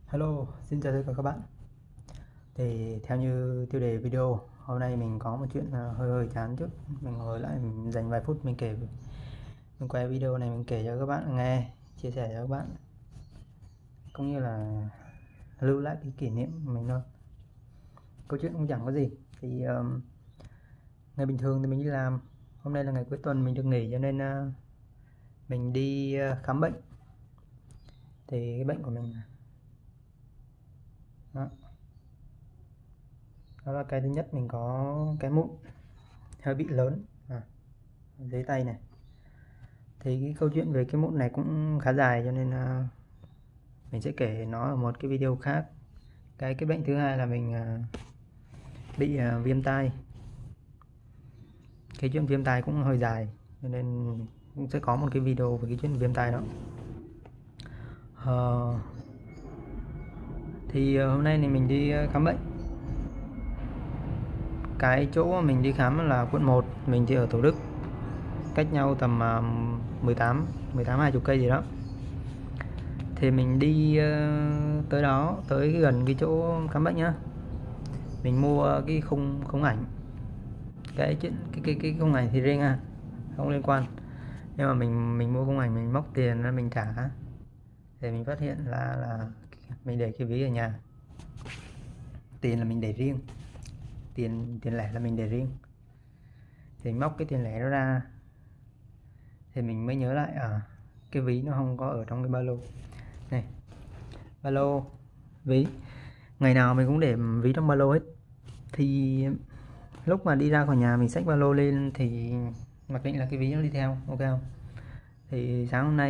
Hello, xin chào tất cả các bạn. Thì theo như tiêu đề video, hôm nay mình có một chuyện hơi hơi chán chút. Mình ngồi lại mình dành vài phút mình quay video này mình kể cho các bạn nghe, chia sẻ cho các bạn, cũng như là lưu lại cái kỷ niệm của mình thôi. Câu chuyện cũng chẳng có gì. Thì ngày bình thường thì mình đi làm. Hôm nay là ngày cuối tuần mình được nghỉ cho nên mình đi khám bệnh. Thì cái bệnh của mình đó, đó là cái thứ nhất, mình có cái mụn hơi bị lớn dưới tay này. Thì cái câu chuyện về cái mụn này cũng khá dài cho nên mình sẽ kể nó ở một cái video khác. Cái bệnh thứ hai là mình bị viêm tai. Cái chuyện viêm tai cũng hơi dài cho nên cũng sẽ có một cái video về cái chuyện viêm tai đó. Ờ, thì hôm nay thì mình đi khám bệnh. Cái chỗ mà mình đi khám là quận 1, mình thì ở Thủ Đức, cách nhau tầm 18 20 cây gì đó. Thì mình đi tới đó, tới gần cái chỗ khám bệnh nhá. Mình mua cái khung ảnh. Cái chuyện cái khung ảnh thì riêng không liên quan. Nhưng mà mình mua khung ảnh, mình móc tiền ra mình trả. Thì mình phát hiện là mình để cái ví ở nhà. Tiền là mình để riêng. Tiền lẻ là mình để riêng. Thì mình móc cái tiền lẻ đó ra. Thì mình mới nhớ lại cái ví nó không có ở trong cái ba lô. Này, ba lô, ví. Ngày nào mình cũng để ví trong ba lô hết. Thì lúc mà đi ra khỏi nhà mình xách ba lô lên thì mặc định là cái ví nó đi theo, ok không? Thì sáng hôm nay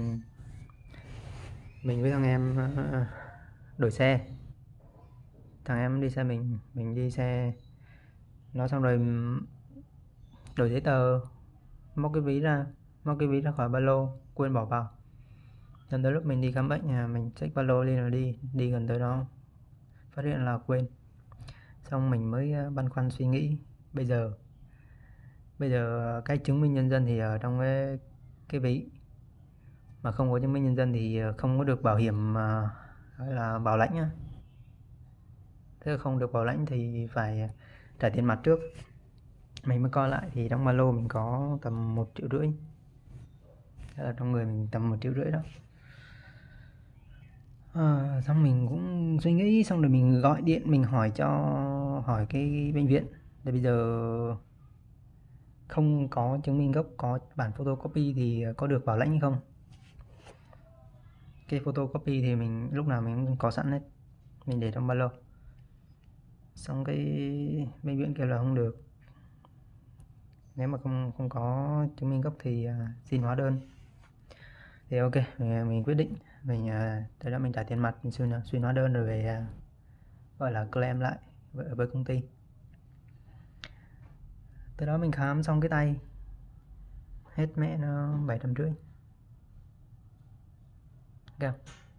mình với thằng em đổi xe. Thằng em đi xe mình đi xe nó, xong rồi đổi giấy tờ, móc cái ví ra khỏi ba lô, quên bỏ vào. Lần tới lúc mình đi khám bệnh mình xách ba lô lên rồi đi gần tới đó phát hiện là quên. Xong mình mới băn khoăn suy nghĩ, bây giờ cái chứng minh nhân dân thì ở trong cái ví, mà không có chứng minh nhân dân thì không có được bảo hiểm, gọi là bảo lãnh á. Thế không được bảo lãnh thì phải trả tiền mặt trước. Mình mới coi lại thì trong ba lô mình có tầm 1,5 triệu. Thế là trong người mình tầm 1,5 triệu đó. Xong mình cũng suy nghĩ, xong rồi mình gọi điện mình hỏi cái bệnh viện. Để bây giờ không có chứng minh gốc, có bản photocopy thì có được bảo lãnh hay không. Cái photocopy thì mình lúc nào mình cũng có sẵn hết, mình để trong ba lô. Xong cái bệnh viện kêu là không được, nếu mà không có chứng minh gốc thì xin hóa đơn. Thì ok, mình quyết định mình tới đó mình trả tiền mặt, mình xuyên hóa đơn rồi về gọi là claim lại với công ty. Tới đó mình khám xong cái tay hết mẹ nó 750. Okay.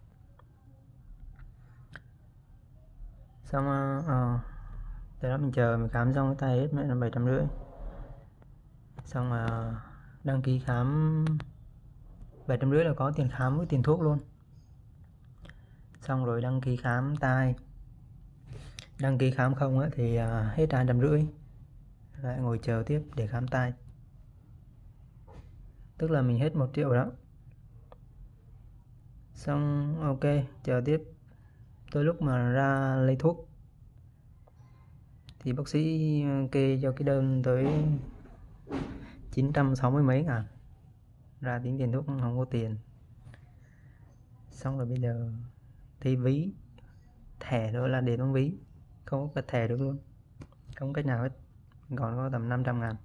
Xong tới đó mình chờ, mình khám xong cái tay hết mẹ nó 750. Xong đăng ký khám 750 là có tiền khám với tiền thuốc luôn. Xong rồi đăng ký khám tai. Đăng ký khám không thì hết 250. Lại ngồi chờ tiếp để khám tai. Tức là mình hết 1 triệu đó. Xong ok, chờ tiếp. Tới lúc mà ra lấy thuốc thì bác sĩ kê cho cái đơn tới 960 mấy ngàn. Ra tính tiền thuốc không có tiền. Xong rồi bây giờ thì ví, thẻ đó là để trong ví, không có thẻ được luôn, không cách nào hết, còn có tầm 500 ngàn.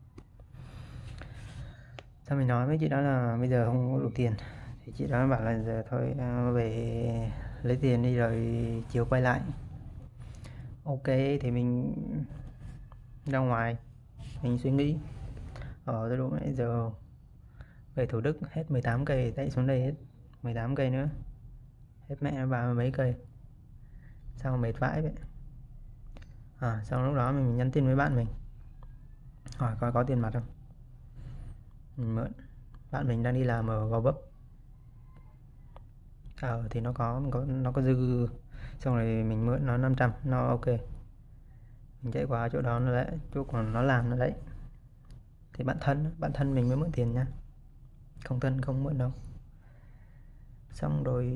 Sao mình nói với chị đó là bây giờ không có đủ tiền, thì chị đó bảo là giờ thôi về lấy tiền đi rồi chiều quay lại. Ok, thì mình ra ngoài mình suy nghĩ tới lúc nãy giờ về Thủ Đức hết 18 cây, tại xuống đây hết 18 cây nữa, hết mẹ nó 30 mấy cây, sao mệt vãi vậy. Xong lúc đó mình nhắn tin với bạn mình hỏi coi có tiền mặt không, mình mượn. Bạn mình đang đi làm ở Gò Vấp, Thì nó có dư, xong rồi mình mượn nó 500, nó ok, mình chạy qua chỗ đó nó lấy, chỗ còn nó làm nó lấy. Thì bạn thân mình mới mượn tiền nha, không thân không mượn đâu. Xong rồi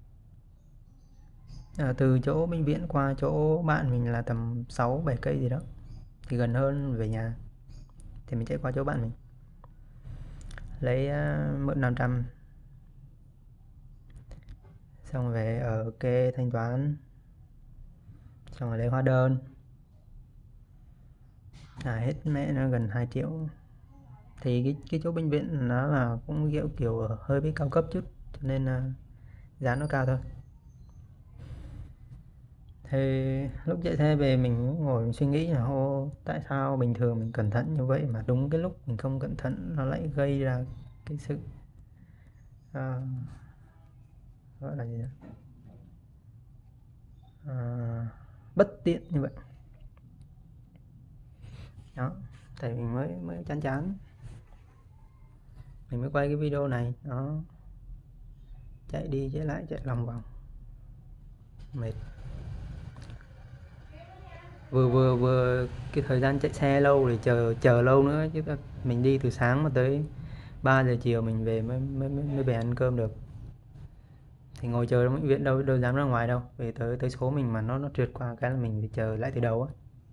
từ chỗ bệnh viện qua chỗ bạn mình là tầm 6-7 cây gì đó, thì gần hơn về nhà, thì mình chạy qua chỗ bạn mình lấy mượn 500, xong về ở kê thanh toán, xong rồi lấy hóa đơn, hết mẹ nó gần 2 triệu. Thì cái chỗ bệnh viện nó là cũng kiểu hơi bị cao cấp chút, cho nên là giá nó cao thôi. Thì lúc chạy xe về mình cũng ngồi mình suy nghĩ là tại sao bình thường mình cẩn thận như vậy mà đúng cái lúc mình không cẩn thận nó lại gây ra cái sự à, gọi là gì đó? Bất tiện như vậy đó. Thì mình mới chán, mình mới quay cái video này đó, chạy đi chạy lại chạy lòng vòng mệt. Vừa cái thời gian chạy xe lâu thì chờ lâu nữa chứ, mình đi từ sáng mà tới 3 giờ chiều mình về mới về ăn cơm được. Thì ngồi chờ trong bệnh viện đâu dám ra ngoài đâu, về tới số mình mà nó trượt qua cái là mình phải chờ lại từ đầu á.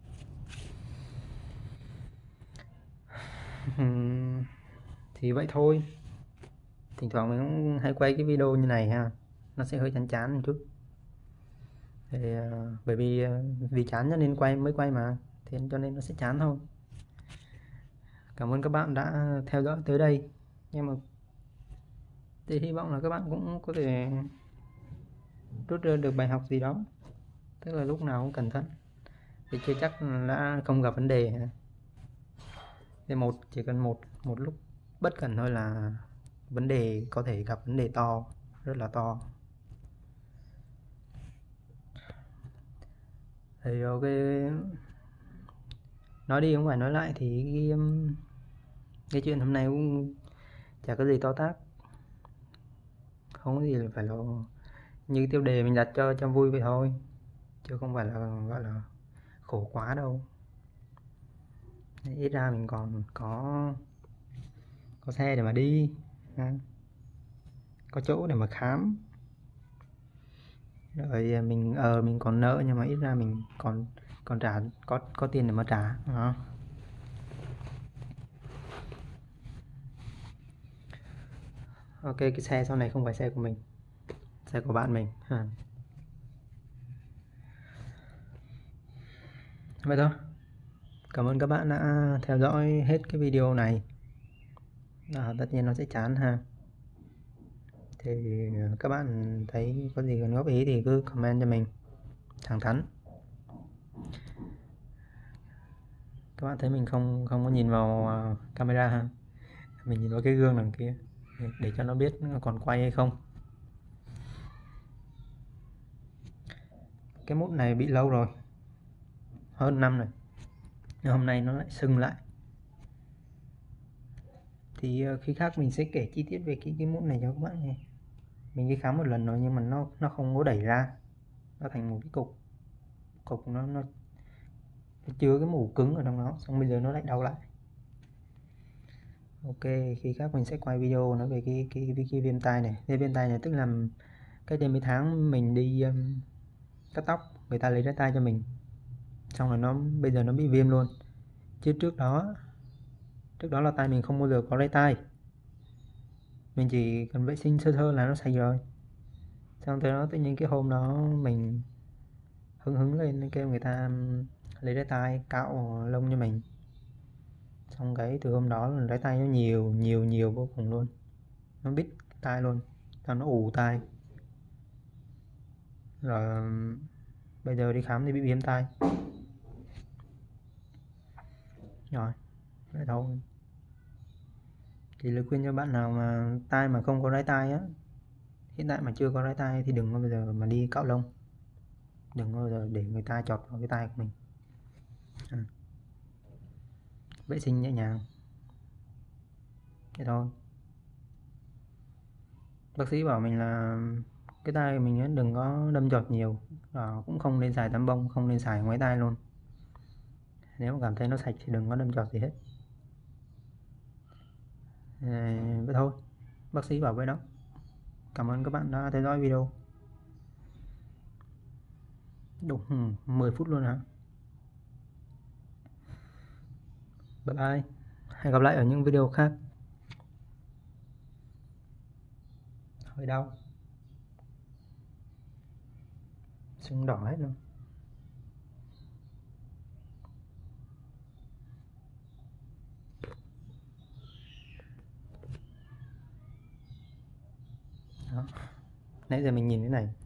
Thì vậy thôi, thỉnh thoảng mình cũng hay quay cái video như này ha, nó sẽ hơi chán một chút. Thì bởi vì chán cho nên mới quay mà, thế cho nên nó sẽ chán thôi. Cảm ơn các bạn đã theo dõi tới đây, nhưng mà thì hy vọng là các bạn cũng có thể rút ra được bài học gì đó, tức là lúc nào cũng cẩn thận thì chưa chắc đã không gặp vấn đề. Thì chỉ cần một lúc bất cẩn thôi là vấn đề, có thể gặp vấn đề to, rất là to. Thì ok, nói đi không phải nói lại thì cái chuyện hôm nay cũng chả có gì to tát, không có gì là phải là như tiêu đề mình đặt cho vui vậy thôi, chứ không phải là gọi là khổ quá đâu. Ít ra mình còn có xe để mà đi, có chỗ để mà khám, rồi mình còn nợ nhưng mà ít ra mình còn trả, có tiền để mà trả đó. Ok, cái xe sau này không phải xe của mình, xe của bạn mình vậy thôi. Cảm ơn các bạn đã theo dõi hết cái video này. Tất nhiên nó sẽ chán ha, thì các bạn thấy có gì cần góp ý thì cứ comment cho mình thẳng thắn. Các bạn thấy mình không có nhìn vào camera ha, mình nhìn vào cái gương đằng kia để cho nó biết còn quay hay không. Cái mút này bị lâu rồi, hơn năm rồi, nhưng hôm nay nó lại sưng lại. Thì khi khác mình sẽ kể chi tiết về cái mút này cho các bạn nghe. Mình đi khám một lần rồi nhưng mà nó không có đẩy ra, nó thành một cái cục nó chứa cái mủ cứng ở trong đó, xong bây giờ nó lại đau lại. Ok, khi khác mình sẽ quay video nói về cái viêm tai này. Cái viêm tai này tức là cách đây mấy tháng mình đi cắt tóc, người ta lấy cái tai cho mình, xong rồi bây giờ nó bị viêm luôn. Chứ trước đó là tai mình không bao giờ có lấy tai, mình chỉ cần vệ sinh sơ sơ là nó sạch rồi. Xong tới đó tự nhiên cái hôm đó mình hứng lên kêu người ta lấy cái tai cạo lông cho mình, xong cái từ hôm đó là cái tai nó nhiều vô cùng luôn, nó bít tai luôn, xong nó ù tai. Rồi bây giờ đi khám thì bị viêm tai. Rồi vậy thôi. Thì lời khuyên cho bạn nào mà tai mà không có đái tai á, hiện tại mà chưa có đái tai thì đừng bao giờ mà đi cạo lông, đừng bao giờ để người ta chọt vào cái tai của mình. Vệ sinh nhẹ nhàng vậy thôi. Bác sĩ bảo mình là cái tai mình ấy đừng có đâm chọt nhiều, cũng không nên xài tăm bông, không nên xài ngoái tai luôn. Nếu mà cảm thấy nó sạch thì đừng có đâm chọt gì hết. Vậy thôi, bác sĩ bảo vậy đó. Cảm ơn các bạn đã theo dõi video. Đúng 10 phút luôn hả? Bye bye. Hẹn gặp lại ở những video khác. Hơi đau. Sưng đỏ hết luôn. Đó. Nãy giờ mình nhìn thế này